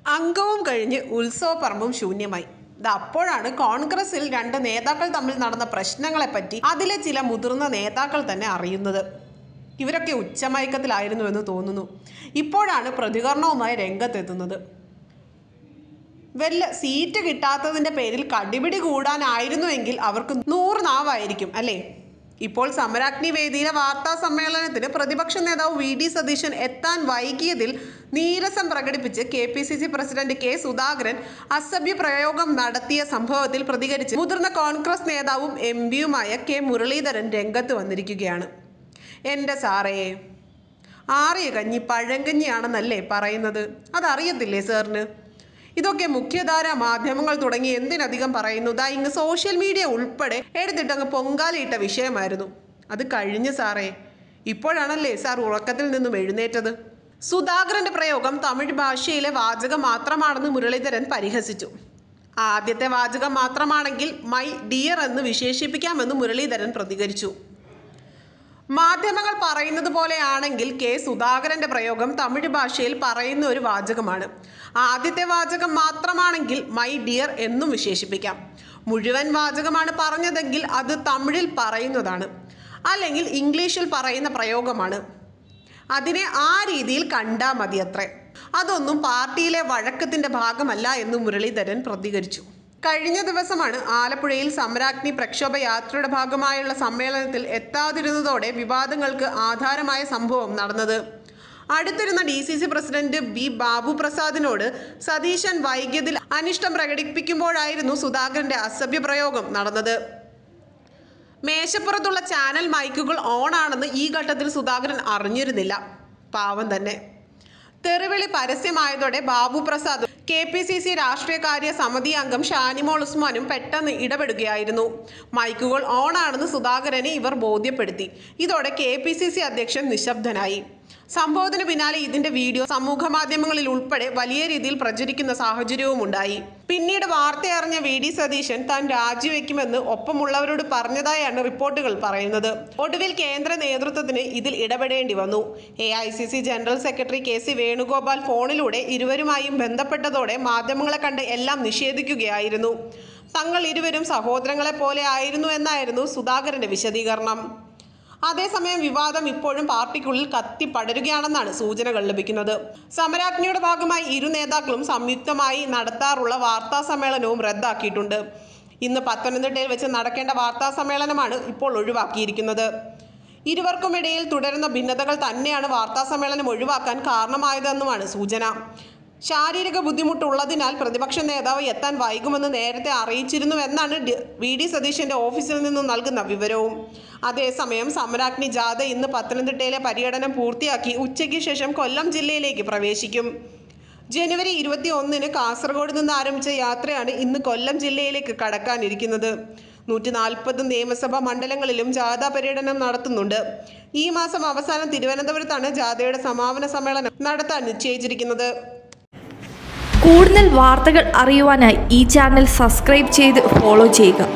അംഗവും കഴിഞ്ഞ് ഉത്സവപ്പറമ്പും ശൂന്യമായി. അപ്പോഴാണ് കോൺഗ്രസിൽ രണ്ട് നേതാക്കൾ തമ്മിൽ നടന്ന പ്രശ്നങ്ങളെപ്പറ്റി അതിലെ ചില മുതിർന്ന നേതാക്കൾ തന്നെ അറിയുന്നത്. ഇവരൊക്കെ ഉച്ചമയക്കത്തിലായിരുന്നുവെന്ന് തോന്നുന്നു. ഇപ്പോഴാണ് പ്രതികരണവുമായി രംഗത്തെത്തുന്നത്. വല്ല സീറ്റ് കിട്ടാത്തതിൻ്റെ പേരിൽ കടിപിടി കൂടാനായിരുന്നുവെങ്കിൽ അവർക്ക് 100 നാവായിരിക്കും അല്ലേ? ഇപ്പോൾ സമരാഗ്നി വേദിയിലെ വാർത്താ സമ്മേളനത്തിന് പ്രതിപക്ഷ നേതാവ് വി ഡി സതീശൻ എത്താൻ വൈകിയതിൽ നീരസം പ്രകടിപ്പിച്ച് KPCC പ്രസിഡന്റ് കെ സുധാകരൻ അസഭ്യ പ്രയോഗം നടത്തിയ സംഭവത്തിൽ പ്രതികരിച്ച് മുതിർന്ന കോൺഗ്രസ് നേതാവും MP-യുമായ കെ മുരളീധരൻ രംഗത്ത് വന്നിരിക്കുകയാണ്. എൻ്റെ സാറേ, ആറിയ കഞ്ഞി പഴങ്കഞ്ഞിയാണെന്നല്ലേ പറയുന്നത്? അതറിയത്തില്ലേ സാറിന്? ഇതൊക്കെ മുഖ്യധാരാ മാധ്യമങ്ങൾ തുടങ്ങി എന്തിനധികം പറയുന്നു. ഇങ്ങ് സോഷ്യൽ മീഡിയ ഉൾപ്പെടെ എടുത്തിട്ടങ്ങ് പൊങ്കാലയിട്ട വിഷയമായിരുന്നു. അത് കഴിഞ്ഞ് സാറേ, ഇപ്പോഴാണല്ലേ സാർ ഉറക്കത്തിൽ നിന്നും എഴുന്നേറ്റത്? സുധാകരന്റെ പ്രയോഗം തമിഴ് ഭാഷയിലെ വാചകം മാത്രമാണെന്ന് മുരളീധരൻ പരിഹസിച്ചു. ആദ്യത്തെ വാചകം മാത്രമാണെങ്കിൽ മൈ ഡിയർ എന്ന് വിശേഷിപ്പിക്കാമെന്ന് മുരളീധരൻ പ്രതികരിച്ചു. മാധ്യമങ്ങൾ പറയുന്നത് പോലെയാണെങ്കിൽ കെ സുധാകരന്റെ പ്രയോഗം തമിഴ് ഭാഷയിൽ പറയുന്ന ഒരു വാചകമാണ്. ആദ്യത്തെ വാചകം മാത്രമാണെങ്കിൽ മൈ ഡിയർ എന്നും വിശേഷിപ്പിക്കാം. മുഴുവൻ വാചകമാണ് പറഞ്ഞതെങ്കിൽ അത് തമിഴിൽ പറയുന്നതാണ്, അല്ലെങ്കിൽ ഇംഗ്ലീഷിൽ പറയുന്ന പ്രയോഗമാണ്. അതിനെ ആ രീതിയിൽ കണ്ടാൽ മതി അത്രേ. അതൊന്നും പാർട്ടിയിലെ വഴക്കത്തിന്റെ ഭാഗമല്ല എന്ന് മുരളീധരൻ പ്രതികരിച്ചു. കഴിഞ്ഞ ദിവസമാണ് ആലപ്പുഴയിൽ സമരാഗ്നി പ്രക്ഷോഭ യാത്രയുടെ ഭാഗമായുള്ള സമ്മേളനത്തിൽ എത്താതിരുന്നതോടെ വിവാദങ്ങൾക്ക് ആധാരമായ സംഭവം നടന്നത്. അടുത്തിരുന്ന DCC പ്രസിഡന്റ് B ബാബു പ്രസാദിനോട് സതീശൻ വൈകിയതിൽ അനിഷ്ടം പ്രകടിപ്പിക്കുമ്പോഴായിരുന്നു സുധാകരന്റെ അസഭ്യ പ്രയോഗം നടന്നത്. മേശപ്പുറത്തുള്ള ചാനൽ മൈക്കുകൾ ഓണാണെന്ന് ഈ ഘട്ടത്തിൽ സുധാകരൻ അറിഞ്ഞിരുന്നില്ല. പാവം തന്നെ. തെറിവിളി പരസ്യമായതോടെ ബാബു പ്രസാദും KPCC രാഷ്ട്രീയകാര്യ സമിതി അംഗം ഷാനിമോൾ ഉസ്മാനും പെട്ടെന്ന് ഇടപെടുകയായിരുന്നു. മൈക്കുകൾ ഓണാണെന്ന് സുധാകരനെ ഇവർ ബോധ്യപ്പെടുത്തി. ഇതോടെ KPCC അധ്യക്ഷൻ നിശബ്ദനായി. സംഭവത്തിന് പിന്നാലെ ഇതിന്റെ വീഡിയോ സമൂഹ മാധ്യമങ്ങളിൽ ഉൾപ്പെടെ വലിയ രീതിയിൽ പ്രചരിക്കുന്ന സാഹചര്യവും ഉണ്ടായി. പിന്നീട് വാർത്തയറിഞ്ഞ വി ഡി സതീശൻ താൻ രാജിവെക്കുമെന്ന് ഒപ്പമുള്ളവരോട് പറഞ്ഞതായാണ് റിപ്പോർട്ടുകൾ പറയുന്നത്. ഒടുവിൽ കേന്ദ്ര നേതൃത്വത്തിന് ഇതിൽ ഇടപെടേണ്ടി വന്നു. AICC general secretary KC Venugopal ഫോണിലൂടെ ഇരുവരുമായും ബന്ധപ്പെട്ടതോടെ മാധ്യമങ്ങളെ കണ്ട് എല്ലാം നിഷേധിക്കുകയായിരുന്നു. തങ്ങൾ ഇരുവരും സഹോദരങ്ങളെ പോലെ ആയിരുന്നു എന്നായിരുന്നു സുധാകരന്റെ വിശദീകരണം. അതേസമയം വിവാദം ഇപ്പോഴും പാർട്ടിക്കുള്ളിൽ കത്തിപ്പടരുകയാണെന്നാണ് സൂചനകൾ ലഭിക്കുന്നത്. സമരാഗ്നിയുടെ ഭാഗമായി ഇരു നേതാക്കളും സംയുക്തമായി നടത്താറുള്ള വാർത്താ സമ്മേളനവും റദ്ദാക്കിയിട്ടുണ്ട്. ഇന്ന് പത്തനംതിട്ടയിൽ വെച്ച് നടക്കേണ്ട വാർത്താ സമ്മേളനമാണ് ഇപ്പോൾ ഒഴിവാക്കിയിരിക്കുന്നത്. ഇരുവർക്കുമിടയിൽ തുടരുന്ന ഭിന്നതകൾ തന്നെയാണ് വാർത്താ സമ്മേളനം ഒഴിവാക്കാൻ കാരണമായതെന്നുമാണ് സൂചന. ശാരീരിക ബുദ്ധിമുട്ടുള്ളതിനാൽ പ്രതിപക്ഷ നേതാവ് എത്താൻ വൈകുമെന്ന് നേരത്തെ അറിയിച്ചിരുന്നുവെന്നാണ് വി ഡി സതീശന്റെ ഓഫീസിൽ നിന്നും നൽകുന്ന വിവരവും. അതേസമയം സമരാഗ്നി ജാഥ ഇന്ന് പത്തനംതിട്ടയിലെ പര്യടനം പൂർത്തിയാക്കി ഉച്ചയ്ക്ക് ശേഷം കൊല്ലം ജില്ലയിലേക്ക് പ്രവേശിക്കും. ജനുവരി 21-ന് കാസർഗോഡ് നിന്ന് ആരംഭിച്ച യാത്രയാണ് ഇന്ന് കൊല്ലം ജില്ലയിലേക്ക് കടക്കാനിരിക്കുന്നത്. 140 നിയമസഭാ മണ്ഡലങ്ങളിലും ജാഥ പര്യടനം നടത്തുന്നുണ്ട്. ഈ മാസം അവസാനം തിരുവനന്തപുരത്താണ് ജാഥയുടെ സമാപന സമ്മേളനം നടത്താൻ നിശ്ചയിച്ചിരിക്കുന്നത്. കൂടുതൽ വാർത്തകൾ അറിയുവാനായി ഈ ചാനൽ സബ്സ്ക്രൈബ് ചെയ്ത് ഫോളോ ചെയ്യുക.